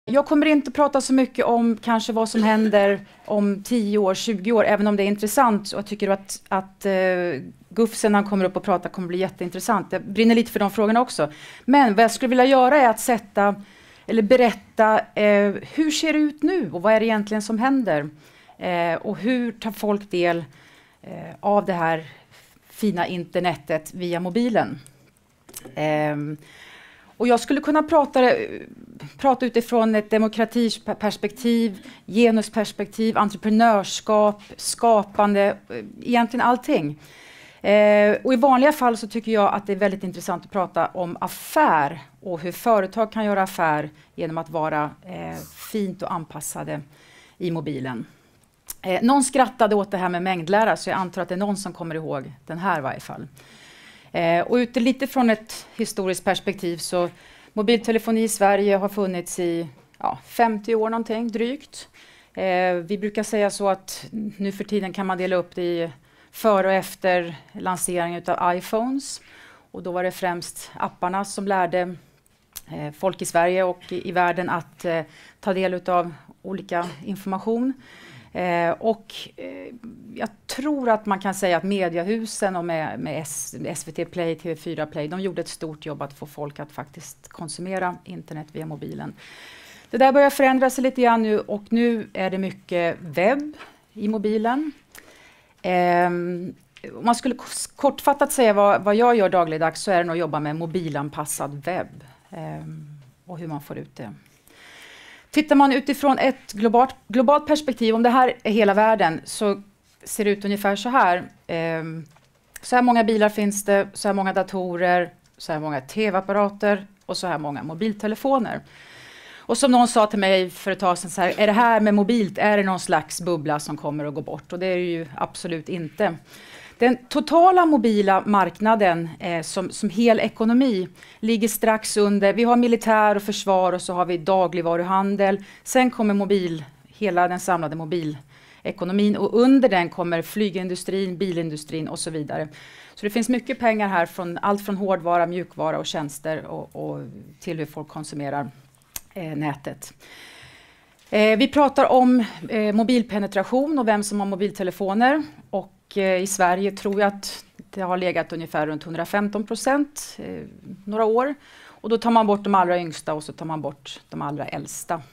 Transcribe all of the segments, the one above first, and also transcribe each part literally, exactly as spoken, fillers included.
Jag kommer inte prata så mycket om kanske vad som händer om tio år, tjugo år, även om det är intressant. Och jag tycker att, att uh, Gufsen, när han kommer upp och pratar, kommer bli jätteintressant. Jag brinner lite för de frågorna också. Men vad jag skulle vilja göra är att sätta, eller berätta, uh, hur ser det ut nu och vad är det egentligen som händer? Uh, och hur tar folk del uh, av det här fina internetet via mobilen? Uh, Och jag skulle kunna prata, prata utifrån ett demokratiperspektiv, genusperspektiv, entreprenörskap, skapande, egentligen allting. Eh, och i vanliga fall så tycker jag att det är väldigt intressant att prata om affär och hur företag kan göra affär genom att vara eh, fint och anpassade i mobilen. Eh, någon skrattade åt det här med mängdlära, så jag antar att det är någon som kommer ihåg den här i varje fall. Eh, och ute lite från ett historiskt perspektiv, så mobiltelefoni i Sverige har funnits i ja, femtio år någonting drygt. Eh, vi brukar säga så att nu för tiden kan man dela upp det i före och efter lanseringen av iPhones. Och då var det främst apparna som lärde eh, folk i Sverige och i, i världen att eh, ta del av olika information. Eh, och eh, jag tror att man kan säga att mediehusen och med, med S, S V T Play, T V fyra Play, de gjorde ett stort jobb att få folk att faktiskt konsumera internet via mobilen. Det där börjar förändra sig lite grann nu, och nu är det mycket webb i mobilen. Eh, om man skulle kortfattat säga vad, vad jag gör dagligdags, så är det nog att jobba med mobilanpassad webb eh, och hur man får ut det. Tittar man utifrån ett globalt, globalt perspektiv, om det här är hela världen, så ser det ut ungefär så här. Eh, så här många bilar finns det, så här många datorer, så här många tv-apparater och så här många mobiltelefoner. Och som någon sa till mig för ett tag sedan, så här, är det här med mobilt, är det någon slags bubbla som kommer att gå bort? Och det är det ju absolut inte. Den totala mobila marknaden eh, som, som hel ekonomi ligger strax under. Vi har militär och försvar, och så har vi dagligvaruhandel. Sen kommer mobil, hela den samlade mobilekonomin, och under den kommer flygindustrin, bilindustrin och så vidare. Så det finns mycket pengar här, från allt från hårdvara, mjukvara och tjänster och, och till hur folk konsumerar eh, nätet. Eh, vi pratar om eh, mobilpenetration och vem som har mobiltelefoner. Och i Sverige tror jag att det har legat ungefär runt hundrafemton procent eh, några år. Och då tar man bort de allra yngsta och så tar man bort de allra äldsta.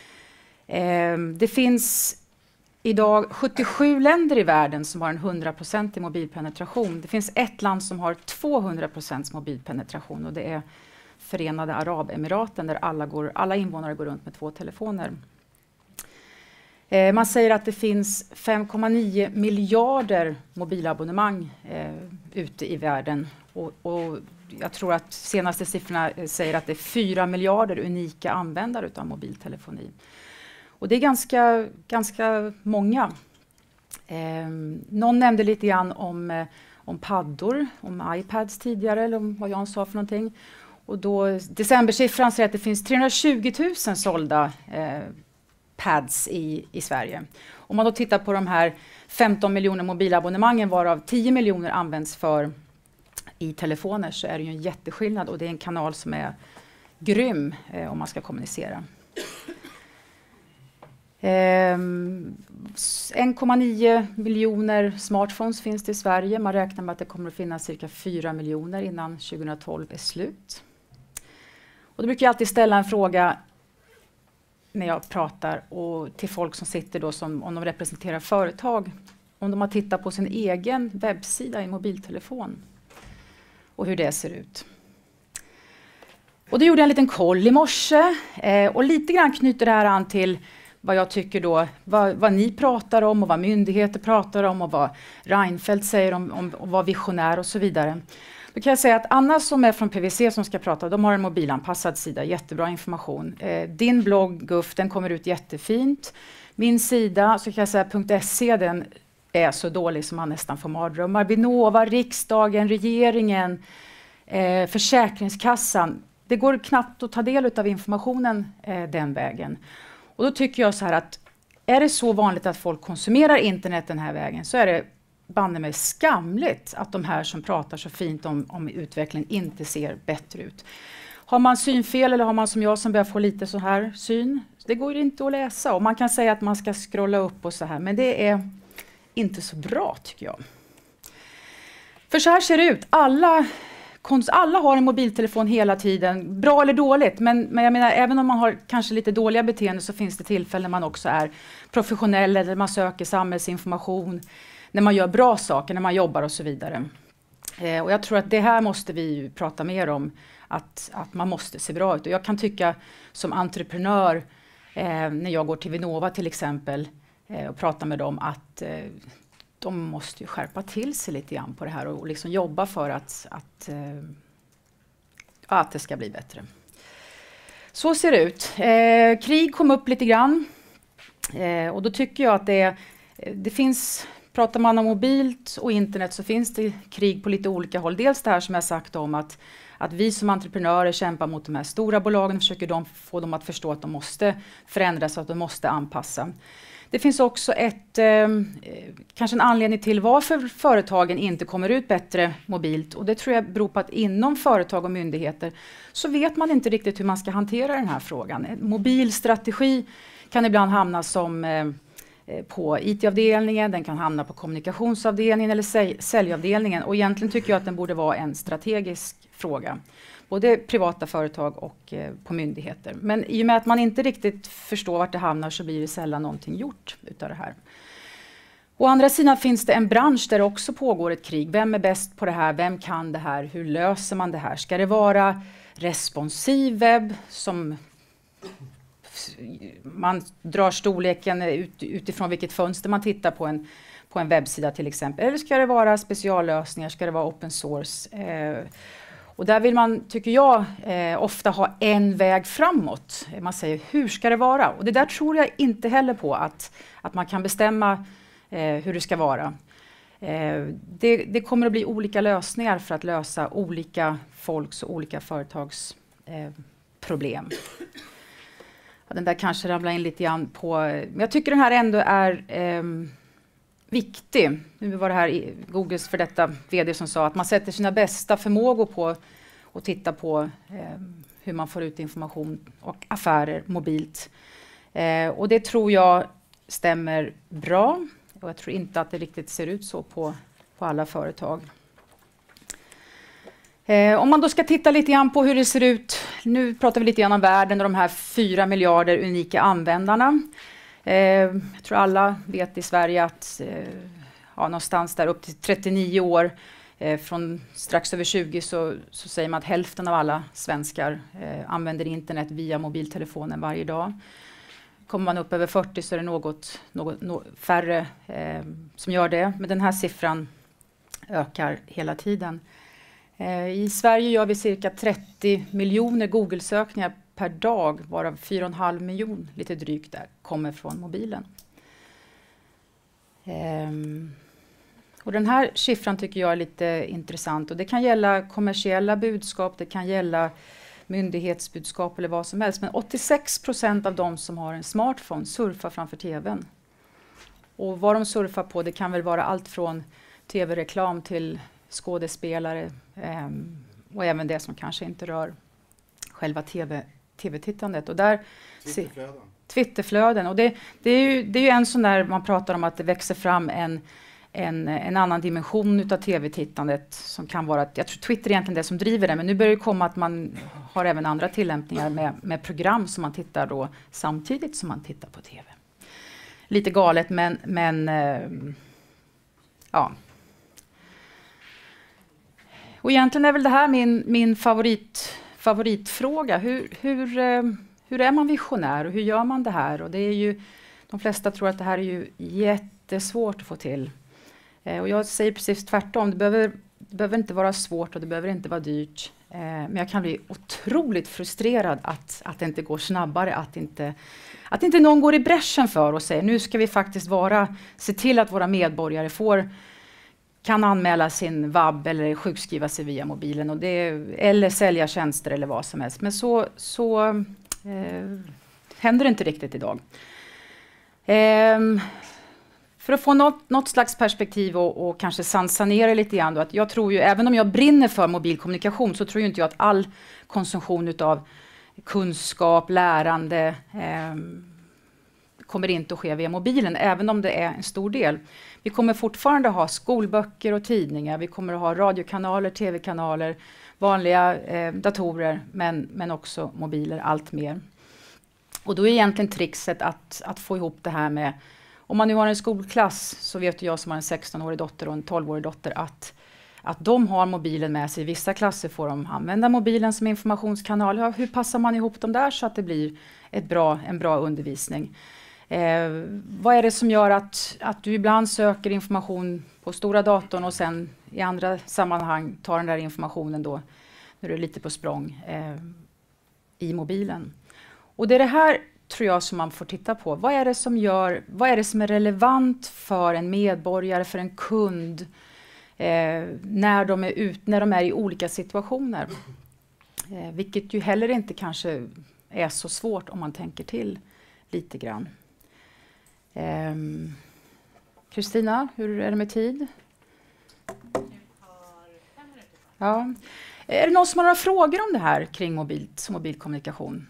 Eh, det finns idag sjuttiosju länder i världen som har en hundra procent i mobilpenetration. Det finns ett land som har tvåhundra procent mobilpenetration, och det är Förenade Arabemiraten, där alla, går, alla invånare går runt med två telefoner. Eh, man säger att det finns fem komma nio miljarder mobilabonnemang eh, ute i världen. Och, och jag tror att senaste siffrorna eh, säger att det är fyra miljarder unika användare utav mobiltelefoni. Och det är ganska, ganska många. Eh, någon nämnde lite grann om, eh, om paddor, om iPads tidigare, eller om vad Jan sa för någonting. Och då, decembersiffran säger att det finns trehundratjugo tusen sålda eh, pads i, i Sverige. Om man då tittar på de här femton miljoner mobilabonnemangen, varav tio miljoner används för i telefoner, så är det ju en jätteskillnad, och det är en kanal som är grym eh, om man ska kommunicera. Eh, en komma nio miljoner smartphones finns det i Sverige. Man räknar med att det kommer att finnas cirka fyra miljoner innan tjugohundratolv är slut. Och då brukar jag alltid ställa en fråga när jag pratar och till folk som sitter då, som om de representerar företag, om de har tittat på sin egen webbsida i mobiltelefon och hur det ser ut. Och då gjorde jag en liten koll i morse eh, och lite grann knyter det här an till vad jag tycker då, vad, vad ni pratar om och vad myndigheter pratar om och vad Reinfeldt säger om, om och vad visionär och så vidare. Då kan jag säga att Anna som är från P V C som ska prata, de har en mobilanpassad sida, jättebra information. Eh, din blogg Guff, den kommer ut jättefint. Min sida, så kan jag säga .se, den är så dålig som man nästan får mardrömmar. Vinnova, riksdagen, regeringen, eh, Försäkringskassan. Det går knappt att ta del av informationen eh, den vägen. Och då tycker jag så här att är det så vanligt att folk konsumerar internet den här vägen, så är det banne mig skamligt att de här som pratar så fint om, om utvecklingen inte ser bättre ut. Har man synfel eller har man som jag som börjar få lite så här syn, det går inte att läsa. Och man kan säga att man ska scrolla upp och så här, men det är inte så bra tycker jag. För så här ser det ut. Alla, alla har en mobiltelefon hela tiden, bra eller dåligt. Men, men jag menar, även om man har kanske lite dåliga beteenden så finns det tillfällen när man också är professionell, eller man söker samhällsinformation, när man gör bra saker, när man jobbar och så vidare. Eh, och jag tror att det här måste vi prata mer om, att, att man måste se bra ut. Och jag kan tycka som entreprenör, eh, när jag går till Vinnova till exempel eh, och pratar med dem, att eh, de måste ju skärpa till sig lite grann på det här och liksom jobba för att, att, eh, att det ska bli bättre. Så ser det ut. Eh, krig kom upp lite grann eh, och då tycker jag att det, det finns, pratar man om mobilt och internet så finns det krig på lite olika håll. Dels det här som jag sagt om att, att vi som entreprenörer kämpar mot de här stora bolagen och försöker de, få dem att förstå att de måste förändras och att de måste anpassa. Det finns också ett, eh, kanske en anledning till varför företagen inte kommer ut bättre mobilt. Och det tror jag beror på att inom företag och myndigheter så vet man inte riktigt hur man ska hantera den här frågan. En mobilstrategi kan ibland hamna som eh, på I T-avdelningen, den kan hamna på kommunikationsavdelningen eller säl- säljavdelningen. Och egentligen tycker jag att den borde vara en strategisk fråga. Både privata företag och eh, på myndigheter. Men i och med att man inte riktigt förstår vart det hamnar så blir det sällan någonting gjort utav det här. Å andra sidan finns det en bransch där det också pågår ett krig. Vem är bäst på det här? Vem kan det här? Hur löser man det här? Ska det vara responsiv webb som man drar storleken ut, utifrån vilket fönster man tittar på en, på en webbsida till exempel? Eller ska det vara speciallösningar? Ska det vara open source? Eh, Och där vill man, tycker jag, eh, ofta ha en väg framåt. Man säger, hur ska det vara? Och det där tror jag inte heller på, att, att man kan bestämma eh, hur det ska vara. Eh, det, det kommer att bli olika lösningar för att lösa olika folks och olika företags eh, problem. Ja, den där kanske ramlar in lite grann på, men jag tycker den här ändå är eh, viktig. Nu var det här Googles för detta vd som sa att man sätter sina bästa förmågor på att titta på eh, hur man får ut information och affärer mobilt. Eh, och det tror jag stämmer bra. Och jag tror inte att det riktigt ser ut så på, på alla företag. Eh, om man då ska titta lite grann på hur det ser ut. Nu pratar vi lite grann om världen och de här fyra miljarder unika användarna. Eh, jag tror alla vet i Sverige att eh, ja, någonstans där upp till trettionio år, eh, från strax över tjugo så, så säger man att hälften av alla svenskar eh, använder internet via mobiltelefonen varje dag. Kommer man upp över fyrtio så är det något, något, något färre eh, som gör det, men den här siffran ökar hela tiden. Eh, I Sverige gör vi cirka trettio miljoner Google-sökningar per dag, varav fyra komma fem miljoner, lite drygt där, kommer från mobilen. Um, och den här siffran tycker jag är lite intressant. Och det kan gälla kommersiella budskap, det kan gälla myndighetsbudskap eller vad som helst. Men åttiosex procent av de som har en smartphone surfar framför tvn. Och vad de surfar på, det kan väl vara allt från tv-reklam till skådespelare. Um, och även det som kanske inte rör själva tv tv-tittandet. Och där Twitterflöden. Twitterflöden. Och det, det, är ju, det är ju en sån där man pratar om att det växer fram en, en, en annan dimension utav tv-tittandet som kan vara att, jag tror Twitter är egentligen det som driver det, men nu börjar det komma att man har även andra tillämpningar med, med program som man tittar då samtidigt som man tittar på tv. Lite galet, men, men eh, ja. Och egentligen är väl det här min, min favorit favoritfråga. Hur, hur, eh, hur är man visionär och hur gör man det här? Och det är ju, de flesta tror att det här är ju jättesvårt att få till. Eh, och jag säger precis tvärtom. Det behöver, det behöver inte vara svårt och det behöver inte vara dyrt. Eh, men jag kan bli otroligt frustrerad att, att det inte går snabbare. Att inte, att inte någon går i bräschen för och säger nu ska vi faktiskt vara, se till att våra medborgare får kan anmäla sin vab eller sjukskriva sig via mobilen och det, eller sälja tjänster eller vad som helst. Men så, så eh, händer det inte riktigt idag. Eh, för att få något, något slags perspektiv och, och kanske sansa ner det lite grann då, att jag tror ju, även om jag brinner för mobilkommunikation, så tror ju inte jag att all konsumtion utav kunskap, lärande eh, kommer inte att ske via mobilen, även om det är en stor del. Vi kommer fortfarande ha skolböcker och tidningar, vi kommer att ha radiokanaler, tv-kanaler, vanliga eh, datorer, men, men också mobiler allt mer. Och då är egentligen trixet att, att få ihop det här med, om man nu har en skolklass, så vet jag som har en sextonårig dotter och en tolvårig dotter, att, att de har mobilen med sig. I vissa klasser får de använda mobilen som informationskanal. Ja, hur passar man ihop dem där så att det blir ett bra, en bra undervisning? Eh, vad är det som gör att, att du ibland söker information på stora datorn och sen i andra sammanhang tar den där informationen då, när du är lite på språng, eh, i mobilen? Och det är det här, tror jag, som man får titta på. Vad är det som gör, vad är det som är relevant för en medborgare, för en kund, eh, när, de är ut, när de är i olika situationer? Eh, vilket ju heller inte kanske är så svårt om man tänker till lite grann. Kristina, eh, hur är det med tid? Ja. Är det någon som har några frågor om det här kring mobilt, mobilkommunikation?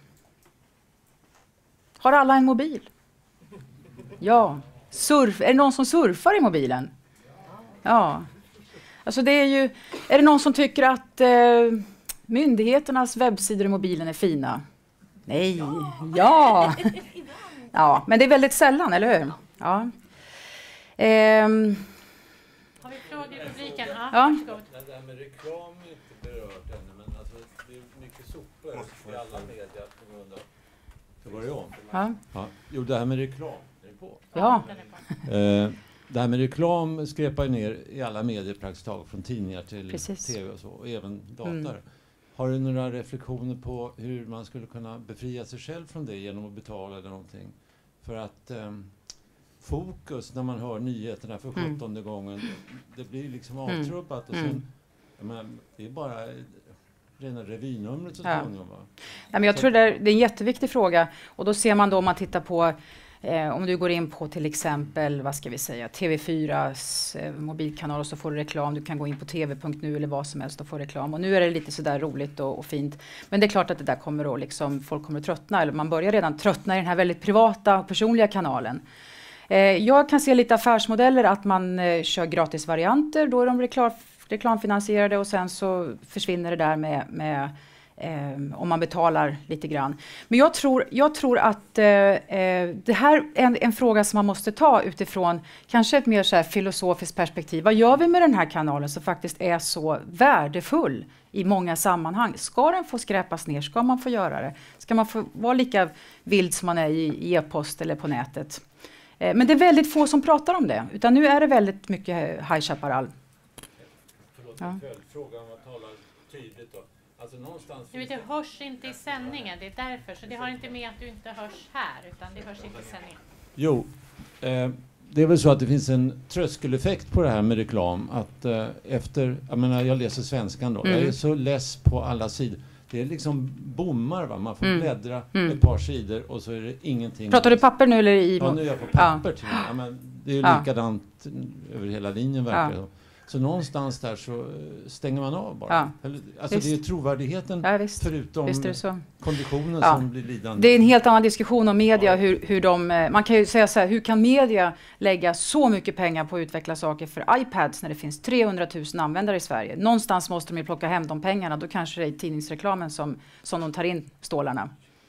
Har alla en mobil? Ja. Surf, är det någon som surfar i mobilen? Ja. Alltså det är ju, är det någon som tycker att eh, myndigheternas webbsidor i mobilen är fina? Nej. Ja. Ja, men det är väldigt sällan, eller hur? Ja. Ehm. Har vi frågor i publiken? Ja, ja. varsågod. Det här med reklam är inte berört ännu, men alltså, det är mycket sopor i alla medier på grund av... Så var det om? Ja. Ja. Jo, det här med reklam, är det på? Ja. Eh, det här med reklam skräpar ner i alla medier praktiskt taget, från tidningar till Precis. tv och så, och även dator. Mm. Har du några reflektioner på hur man skulle kunna befria sig själv från det genom att betala eller någonting? För att eh, fokus när man hör nyheterna för sjuttonde mm. gången, det blir liksom avtrubbat. Och sen, mm. men, det är bara rena revynumret så ja. småningom, va? Ja, men jag tror det är, det är en jätteviktig fråga. Och då ser man då, om man tittar på, eh, om du går in på till exempel, vad ska vi säga, T V fyras eh, mobilkanal, och så får du reklam. Du kan gå in på tv punkt nu eller vad som helst och få reklam. Och nu är det lite sådär roligt och, och fint. Men det är klart att det där kommer då liksom, folk kommer att tröttna, eller man börjar redan tröttna i den här väldigt privata och personliga kanalen. Eh, jag kan se lite affärsmodeller att man eh, kör gratisvarianter, då är de reklam, reklamfinansierade, och sen så försvinner det där med, med eh, om man betalar lite grann. Men jag tror, jag tror att eh, det här är en, en fråga som man måste ta utifrån kanske ett mer så här filosofiskt perspektiv. Vad gör vi med den här kanalen som faktiskt är så värdefull i många sammanhang? Ska den få skräpas ner? Ska man få göra det? Ska man få vara lika vild som man är i, i e-post eller på nätet? Eh, men det är väldigt få som pratar om det, utan nu är det väldigt mycket High Chaparral. Förlåt, Ja. en följdfråga om man talar tydligt då. Alltså någonstans... Du vet, det hörs inte i sändningen, det är därför. Så det har inte med att du inte hörs här, utan det hörs inte i sändningen. Jo, eh, det är väl så att det finns en tröskeleffekt på det här med reklam. Att eh, efter, jag menar, jag läser svenskan då. Mm. Jag är så less på alla sidor. Det är liksom bommar, va? Man får mm. bläddra mm. ett par sidor och så är det ingenting. Pratar du papper nu eller i... Ja, nu är jag på papper ja. till ja, men det är ju ja. likadant över hela linjen verkligen. Ja. Så någonstans där så stänger man av bara. Ja. Eller, alltså visst. Det är trovärdigheten ja, visst. förutom visst är det så. konditionen ja. som blir lidande. Det är en helt annan diskussion om media. Ja. Hur, hur de, man kan ju säga så här, hur kan media lägga så mycket pengar på att utveckla saker för iPads när det finns trehundratusen användare i Sverige? Någonstans måste de ju plocka hem de pengarna. Då kanske det är tidningsreklamen som, som de tar in stålarna.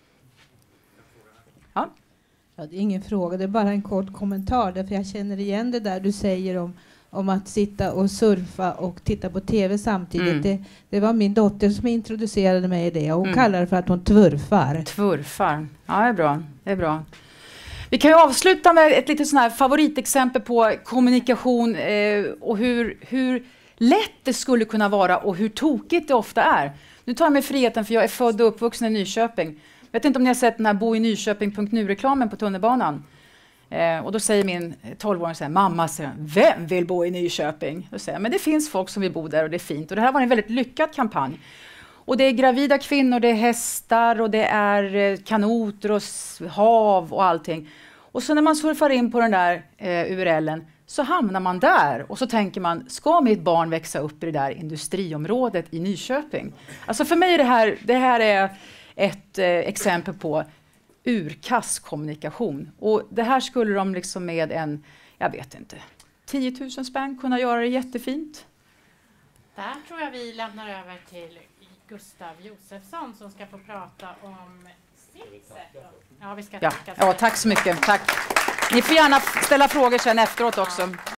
Ja. Ja, det är ingen fråga, det är bara en kort kommentar. Därför jag känner igen det där du säger om om att sitta och surfa och titta på tv samtidigt. Mm. Det, det var min dotter som introducerade mig i det. Och hon mm. kallar det för att hon tvurfar. Tvurfar. Ja, det är bra. Det är bra. Vi kan ju avsluta med ett litet sån här favoritexempel på kommunikation eh, och hur, hur lätt det skulle kunna vara och hur tokigt det ofta är. Nu tar jag mig friheten, för jag är född och uppvuxen i Nyköping. Jag vet inte om ni har sett den här bo i nyköping punkt nu-reklamen på tunnelbanan. Eh, och då säger min tolvåring så här, mamma, säger, vem vill bo i Nyköping? Då säger jag, men det finns folk som vill bo där och det är fint. Och det här var en väldigt lyckad kampanj. Och det är gravida kvinnor, det är hästar och det är eh, kanoter och hav och allting. Och så när man surfar in på den där eh, U R L:en så hamnar man där och så tänker man, ska mitt barn växa upp i det där industriområdet i Nyköping? Alltså för mig är det här, det här är ett eh, exempel på urkass kommunikation. Och det här skulle de liksom med en, jag vet inte, tio tusen spänn kunna göra det jättefint. Där tror jag vi lämnar över till Gustav Josefsson som ska få prata om sitt sätt. Ja, vi ska Ja. tacka. Ja, tack så mycket. Tack. Ni får gärna ställa frågor sen efteråt också.